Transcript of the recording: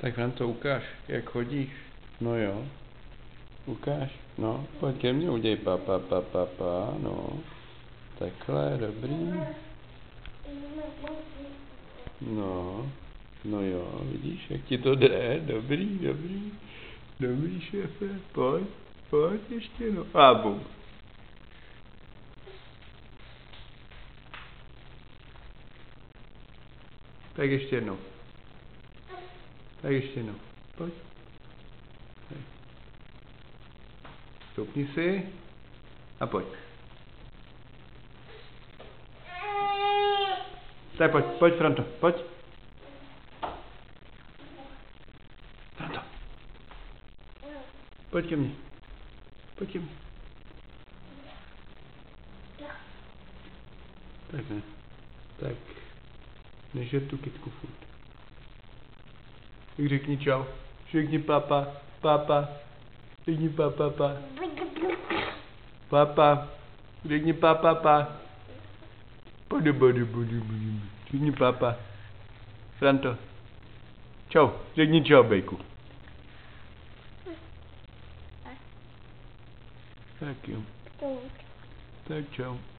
Tak Franto, ukáž, jak chodíš. No jo. Ukáž. No, pojď ke mně, udělej pa, no. Takhle, dobrý. No, no jo, vidíš, jak ti to jde. Dobrý. Dobrý, šéfe. Pojď ještě, no. A bum. Tak ještě jednou. Pojď. Stoupni si a pojď. Tak pojď Franto, pojď. Franto. Pojď ke mně. Tak ne. Tak. Nežer tu kytku furt. Tak řekni čau. Řekni papa. Řekni papa. Papa. Řekni papa. Řekni papa. Franto. Čau. Řekni čau, bejku. Tak jo. Tak čau.